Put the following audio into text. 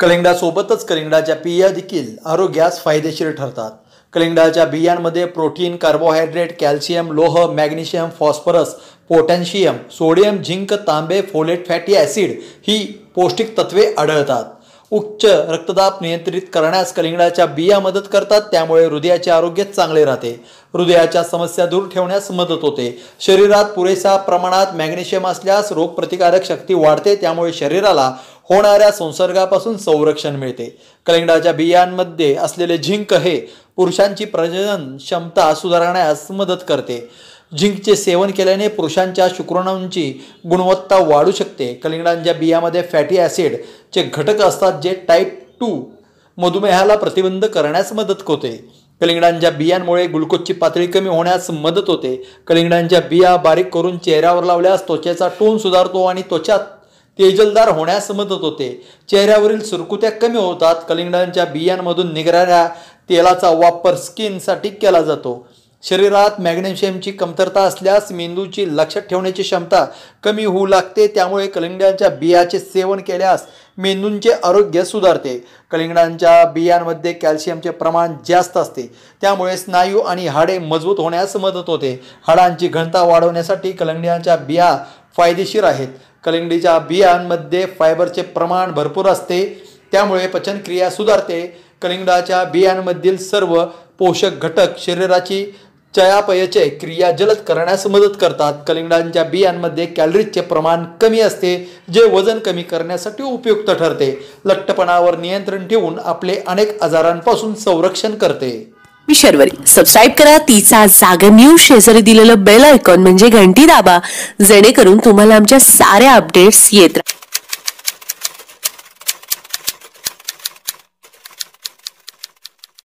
कलिंगडासोबतच कलिंगडाच्या बिया देखील आरोग्यास फायदेशीर ठरतात। कलिंगडाच्या बियांमध्ये प्रोटीन, कार्बोहायड्रेट, कॅल्शियम, लोह, magnesium, phosphorus, potassium, sodium, zinc, तांबे, फोलेट, फॅटी ॲसिड ही पौष्टिक तत्वे आढळतात। उच्च रक्तदाब नियंत्रित करण्यास कलिंगडाच्या बिया मदत करतात, त्यामुळे हृदयाचे आरोग्य चांगले राहते। हृदयाच्या समस्या दूर ठेवण्यास मदत होते। शरीरात पुरेशा प्रमाणात मॅग्नेशियम असल्यास रोगप्रतिकारक शक्ती वाढते, त्यामुळे शरीराला होणाऱ्या संसर्गापासून संरक्षण मिळते। कलिंगडाच्या बियांमध्ये असलेले झिंक हे पुरुषांची प्रजनन क्षमता सुधारण्यास मदत करते। झिंकचे सेवन केल्याने पुरुषांच्या शुक्राणूंची गुणवत्ता वाढू शकते। कलिंगडाच्या बियामध्ये फॅटी ॲसिड चे घटक असतात, जे टाईप 2 मधुमेहाला प्रतिबंध करण्यास मदत होते। कलिंगडाच्या बियांमुळे ग्लुकोजची पातळी कमी होण्यास मदत होते। कलिंगडाच्या बिया बारीक करून चेहऱ्यावर लावल्यास त्वचेचा टोन सुधारतो आणि त्वचा तेजलदार होण्यास मदत होते। चेहऱ्यावरील सुरकुत्या कमी होतात। कलिंगडाच्या बियांमधून निघणाऱ्या तेलाचा वापर स्किनसाठी केला जातो। शरीरात मॅग्नेशियमची कमतरता असल्यास मेंदूची लक्षात ठेवण्याची क्षमता कमी होऊ लागते, त्यामुळे कलिंगडाच्या बियाचे सेवन केल्यास मेंदूचे आरोग्य सुधारते। कलिंगडाच्या बियांमध्ये कॅल्शियमचे प्रमाण जास्त असते, त्यामुळे स्नायू आणि हाडे मजबूत होण्यास मदत होते। हाडांची घनता वाढवण्यासाठी कलिंगडाच्या बिया फायदेशीर आहेत। कलिंगडाच्या बियांमध्ये फायबरचे प्रमाण भरपूर असते, त्यामुळे पचनक्रिया सुधारते। कलिंगडाच्या बियांमधील सर्व पोषक घटक शरीराची चयापचय क्रिया जलद करण्यास मदत करतात। कलिंगडाच्या बियांमध्ये कॅलरीजचे प्रमाण कमी असते, जे वजन कमी करण्यासाठी उपयुक्त ठरते। लठ्ठपणावर नियंत्रण ठेवून आपले अनेक आजारांपासून संरक्षण करते। मी शर्वरी, सबस्क्राईब करा तिचा जागर न्यूज, शेजारी दिलेलं बेल आयकॉन म्हणजे घंटी दाबा, जेणेकरून तुम्हाला आमच्या साऱ्या अपडेट्स येत राहतील।